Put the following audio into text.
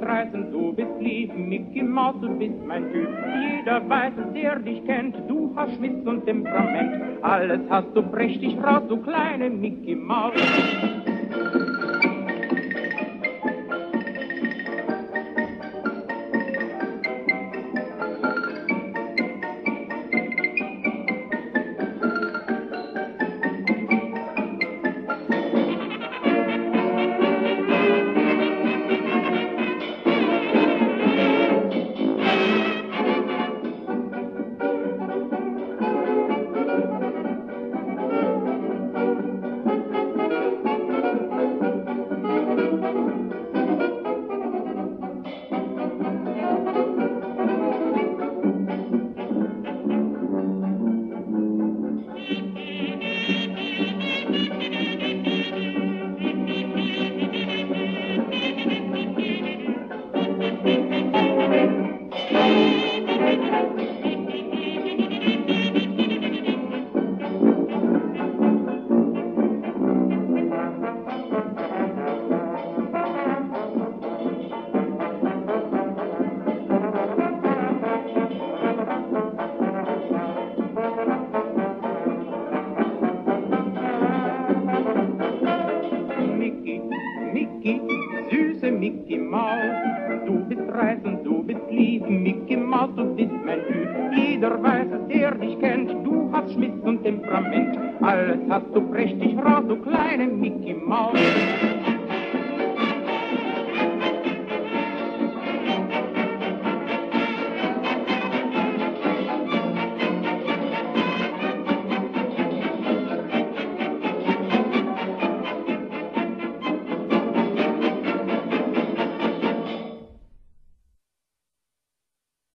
bist reizend, du bist lieb, Mickey Maus, du bist mein Typ. Jeder weiß es, der dich kennt, du hast Schmitz und Temperament. Alles hast du prächtig raus, du kleine Mickey Maus. Alles hast du prächtig raus, du kleine Mickey Maus.